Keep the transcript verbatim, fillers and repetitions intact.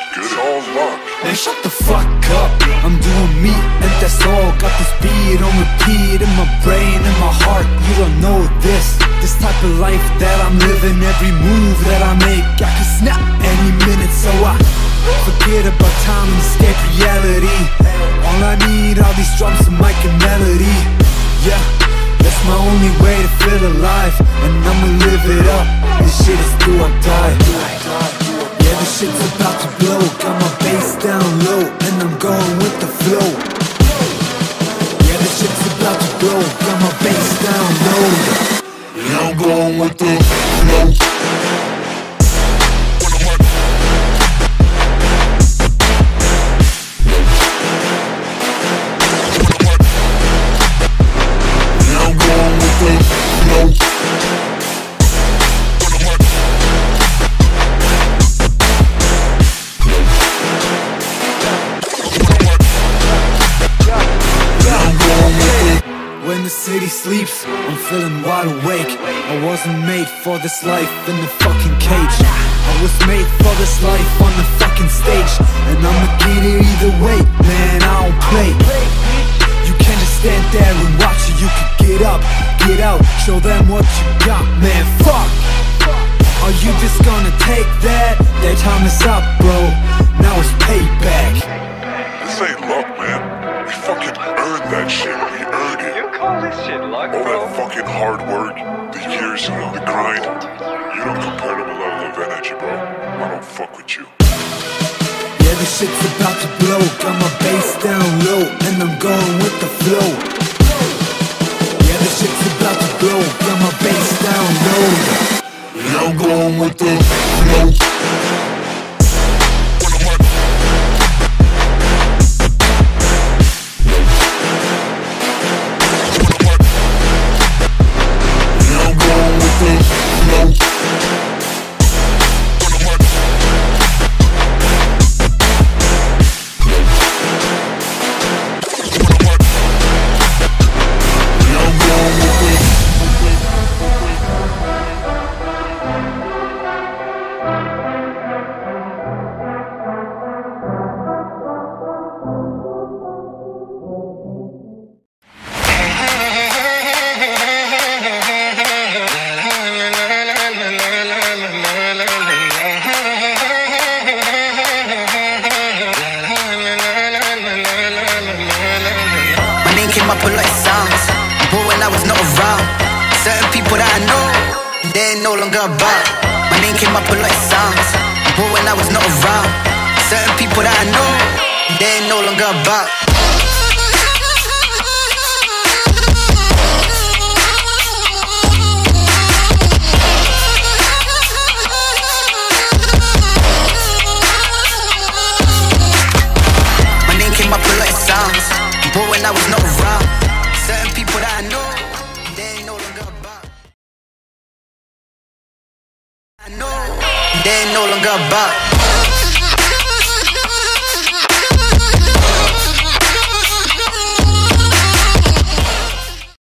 It's all luck. Man, shut the fuck up. I'm doing me, and that's all. Got this beat on repeat in my brain and my heart. You don't know this. This type of life that I'm living, every move that I make, I can snap any minute. So I forget about time and escape reality. All I need, all these drums and mic and melody. Yeah, that's my only way to feel alive, and I'ma live it up. This shit is do or die. Yeah, this shit's about to blow. Got my bass down low, and I'm going with the flow. Yeah, this shit's about to blow. Got my bass down low. Yeah, I'm going with the flow. When the city sleeps, I'm feeling wide awake. I wasn't made for this life in the fucking cage. I was made for this life on the fucking stage, and I'ma get it either way, man, I don't play. You can't just stand there and watch it, you can get up, get out, show them what you got, man, fuck. Are you just gonna take that? Their time is up, bro, now it's payback. This ain't luck, man. We fucking earned that shit. We earned it. You call this shit luck, All bro? that fucking hard work, the years, you know, the grind. You don't compare to my level of energy, bro. I don't fuck with you. Yeah, this shit's about to blow. Got my bass down low, and I'm going with the flow. Yeah, this shit's about to blow. Got my bass down low. Yeah, I'm going with the flow. About. My name came up with like songs, but when I was not around, certain people that I know, they ain't no longer about. My name came up with like songs, but when I was not around, certain people that I know, they ain't no longer about. I know they ain't no longer about.